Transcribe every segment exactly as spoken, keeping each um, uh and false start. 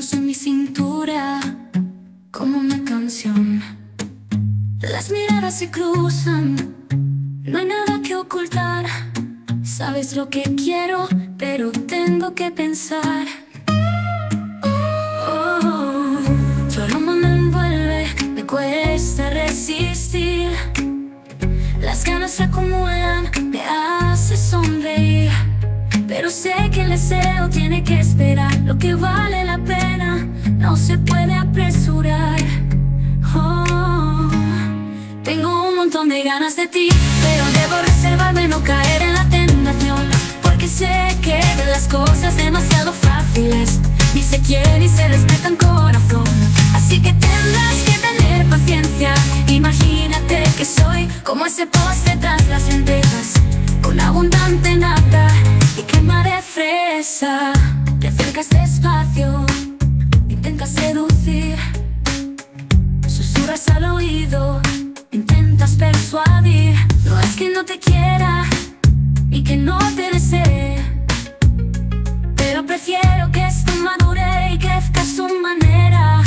manos en mi cintura, como una canción. Las miradas se cruzan, no hay nada que ocultar. Sabes lo que quiero, pero tengo que pensar. Oh, tu aroma me envuelve, me cuesta resistir. Las ganas se acumulan, me hace sonreír. Pero sé que el deseo tiene que esperar. Lo que vale la pena no se puede apresurar. Oh, tengo un montón de ganas de ti, pero debo reservarme, no caer en la tentación. Porque sé que las cosas demasiado fáciles ni se quieren ni se respetan, corazón. Así que tendrás que tener paciencia. Imagínate que soy como ese postre tras las lentejas, con abundante nata y crema de fresa. Te acercas despacio, intentas seducir, susurras al oído, intentas persuadir. No es que no te quiera y que no te desee, pero prefiero que esto madure y crezca a su manera.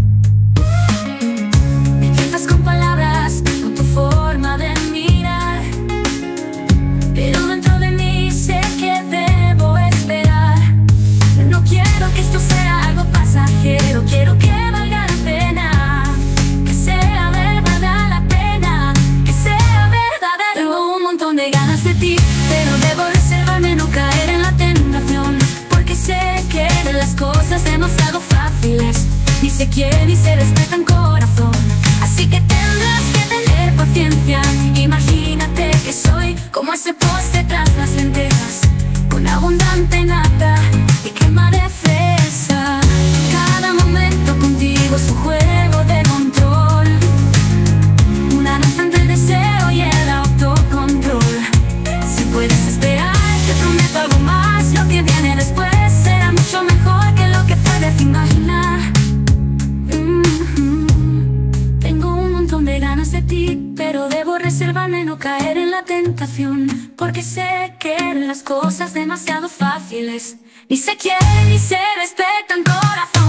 Me tientas con palabras, con tu forma de mirar, pero dentro de mí sé que debo esperar. No quiero que esto sea algo pasajero, quiero que valga la pena, que sea verdad la pena, que sea verdadero. Tengo un montón de ganas de ti, pero debo reservarme, no caer en la tentación. Porque sé que las cosas demasiado fáciles ni se quieren ni se respetan, corazón. Así que tendrás que tener paciencia. Imagínate que soy como ese postre tras las lentejas, con abundante nata y crema de fresa. Cada momento contigo es un juego de control, una danza entre el deseo y el autocontrol. Si puedes esperar, te prometo algo más. Lo que viene después será mucho mejor que lo que puedes imaginar. Mm-hmm. Tengo un montón de ganas de ti, pero debo reservarme, no caer en la tentación. Porque sé que las cosas demasiado fáciles ni se quieren ni se respetan, corazón.